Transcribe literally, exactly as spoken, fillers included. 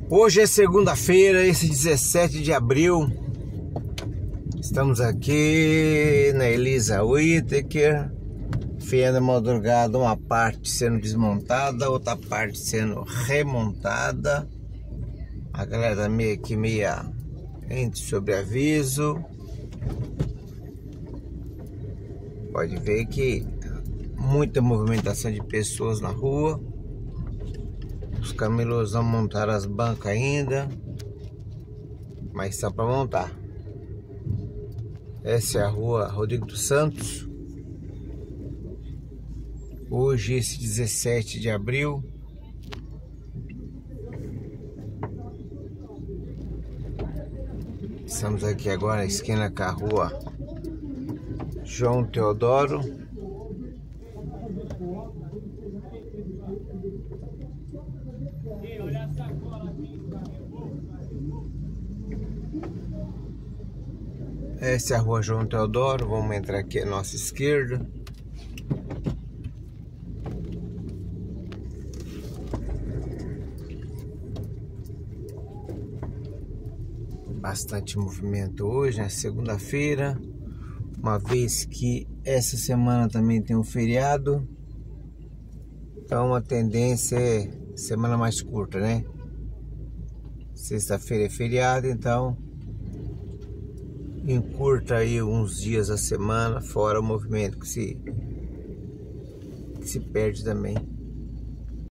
Hoje é segunda-feira, esse dezessete de abril. Estamos aqui na Elisa Whittaker. Feia da madrugada, uma parte sendo desmontada, outra parte sendo remontada. A galera tá meio que meia entre sobre aviso. Pode ver que muita movimentação de pessoas na rua. Os camelôs não montaram as bancas ainda, mas está para montar. Essa é a rua Rodrigo dos Santos. Hoje, esse dezessete de abril. Estamos aqui agora na esquina com a rua João Teodoro. Essa é a rua João Teodoro. Vamos entrar aqui à nossa esquerda. Bastante movimento hoje, né? Segunda-feira. Uma vez que essa semana também tem um feriado. Então a tendência é semana mais curta, né? Sexta-feira é feriado, então encurta aí uns dias a semana, fora o movimento que se, que se perde também.